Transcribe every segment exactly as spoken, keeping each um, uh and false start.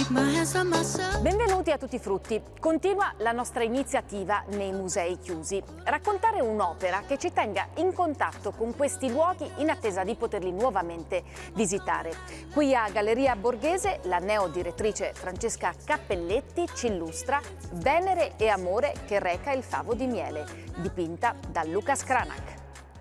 Benvenuti a Tutti i Frutti. Continua la nostra iniziativa nei musei chiusi. Raccontare un'opera che ci tenga in contatto con questi luoghi in attesa di poterli nuovamente visitare. Qui a Galleria Borghese la neodirettrice Francesca Cappelletti ci illustra Venere e amore che reca il favo di miele, dipinta da Luca Scranach.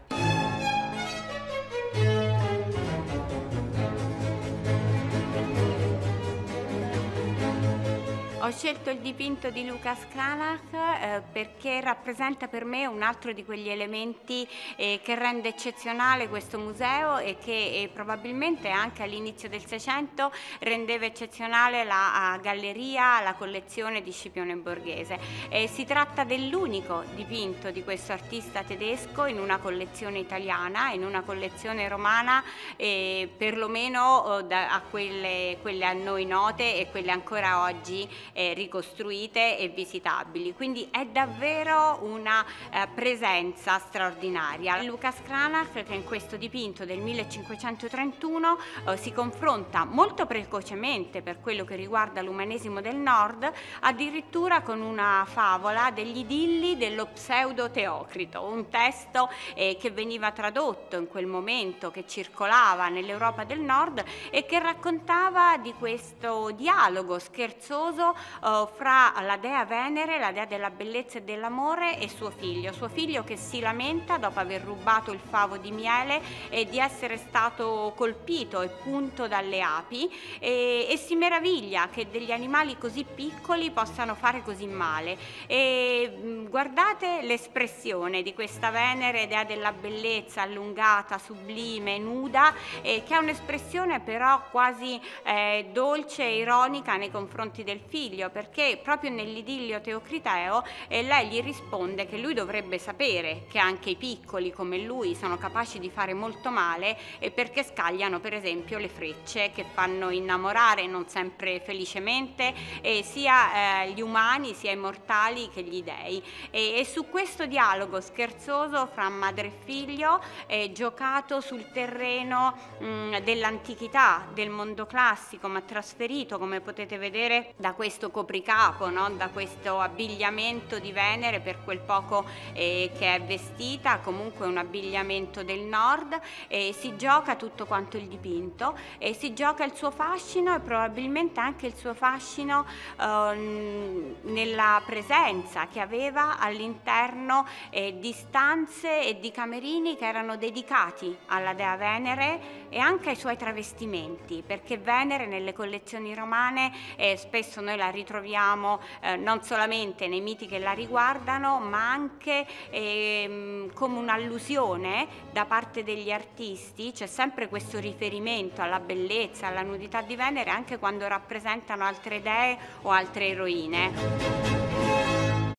Ho scelto il dipinto di Luca Scranach eh, perché rappresenta per me un altro di quegli elementi eh, che rende eccezionale questo museo e che eh, probabilmente anche all'inizio del Seicento rendeva eccezionale la galleria, la collezione di Scipione Borghese. Eh, si tratta dell'unico dipinto di questo artista tedesco in una collezione italiana, in una collezione romana, eh, perlomeno eh, da, a quelle, quelle a noi note e quelle ancora oggi Eh, ricostruite e visitabili, quindi è davvero una eh, presenza straordinaria. Luca Scranach, che in questo dipinto del millecinquecentotrentuno eh, si confronta molto precocemente per quello che riguarda l'umanesimo del nord, addirittura con una favola degli idilli dello pseudo Teocrito, un testo eh, che veniva tradotto in quel momento, che circolava nell'Europa del nord e che raccontava di questo dialogo scherzoso Uh, fra la dea Venere, la dea della bellezza e dell'amore, e suo figlio, suo figlio che si lamenta dopo aver rubato il favo di miele e di essere stato colpito e punto dalle api e, e si meraviglia che degli animali così piccoli possano fare così male. E mh, guardate l'espressione di questa Venere, dea della bellezza, allungata, sublime, nuda, eh, che ha un'espressione però quasi eh, dolce e ironica nei confronti del figlio, perché proprio nell'idillio teocriteo eh, lei gli risponde che lui dovrebbe sapere che anche i piccoli come lui sono capaci di fare molto male, e perché scagliano per esempio le frecce che fanno innamorare non sempre felicemente eh, sia eh, gli umani sia i mortali che gli dei. E, e su questo dialogo scherzoso fra madre e figlio eh, giocato sul terreno dell'antichità, del mondo classico, ma trasferito, come potete vedere, da questo copricapo, no? Da questo abbigliamento di Venere, per quel poco eh, che è vestita, comunque un abbigliamento del nord, e si gioca tutto quanto il dipinto e si gioca il suo fascino e probabilmente anche il suo fascino eh, nella presenza che aveva all'interno eh, di stanze e di camerini che erano dedicati alla dea Venere e anche ai suoi travestimenti, perché Venere nelle collezioni romane eh, spesso noi la ritroviamo eh, non solamente nei miti che la riguardano, ma anche eh, come un'allusione da parte degli artisti. C'è sempre questo riferimento alla bellezza, alla nudità di Venere, anche quando rappresentano altre dee o altre eroine.